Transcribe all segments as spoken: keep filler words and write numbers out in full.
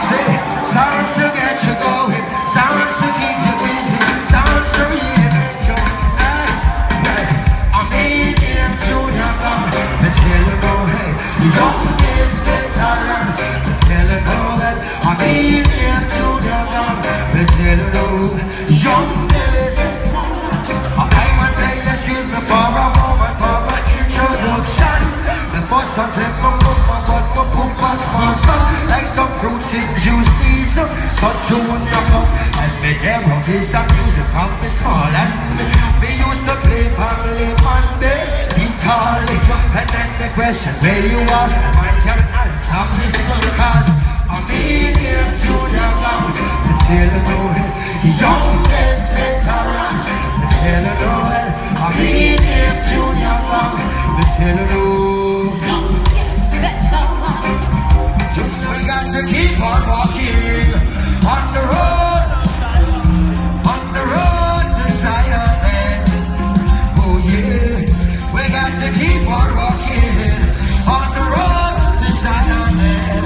say sounds to get you going, sounds to keep you busy, sounds to really make you hey, hey. I'm in here junior gong, but tell you know hey, the youngest veteran, but tell you know that I'm in here junior gong, but tell you know the youngest veteran. I want to say excuse me for a moment for my introduction. Before something my mama got my pumpa sponsor, like some fruits in juice season, such junior gong. And me there on this some music from me small and me, me used to play family Monday, guitar-ly. And then the question where you ask, I can answer this cause I'm in here junior gong. Me tell you know the youngest veteran. Me tell you know I'm in here junior gong. Me tell you know the youngest veteran. We got to keep on walking on the road, on the road to Zion. Oh yeah, we got to keep on walking on the road to Zion.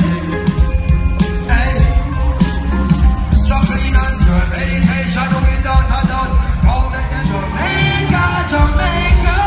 Hey, shuffling and your meditation, we don't have done. Round in Jamaica, Jamaica.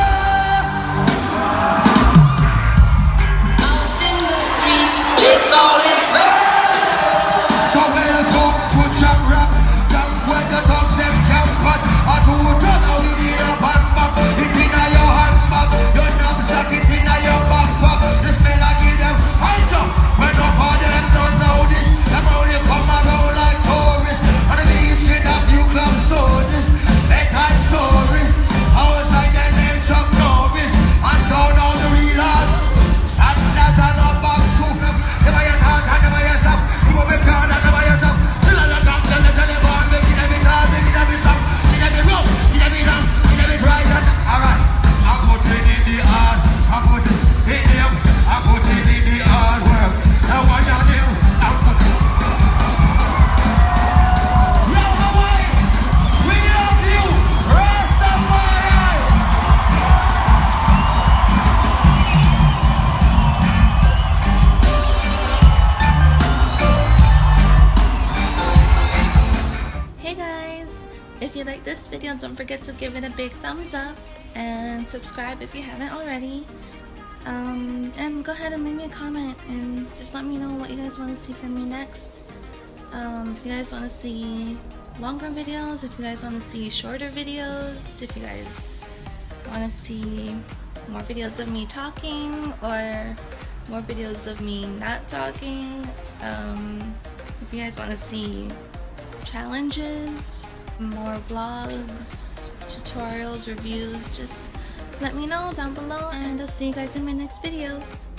Out in the street, it's all it's worth. So welcome to Jam Rap, Jam when the dogs them camp, but I do run out with it up and back. It in a your handbag, your knapsack it in a your backpack. The smell I give them hands up. When enough of them don't know this, them only come around like tourists. On the beach in a few club sodas, bedtime stories. Outside them name Chuck Norris, and down on the real hard. Standards are not back to them. Never your heart and never your stop. You will be proud and never your top. Till I look up, then I tell you about me. Give them it hard, give them it soft. Give them it rough, give them it down, give them it right. Alright, I put it in the hard, I put it in them, I put it in the hard work. Now what you do, I put it. Round the way, we love you, Rastafari. Hey guys, if you like this video, don't forget to give it a big thumbs up and subscribe if you haven't already. Um, and go ahead and leave me a comment and just let me know what you guys want to see from me next. Um, if you guys want to see longer videos, if you guys want to see shorter videos, if you guys want to see more videos of me talking or more videos of me not talking, um, if you guys want to see challenges, more vlogs, tutorials, reviews, just let me know down below and I'll see you guys in my next video.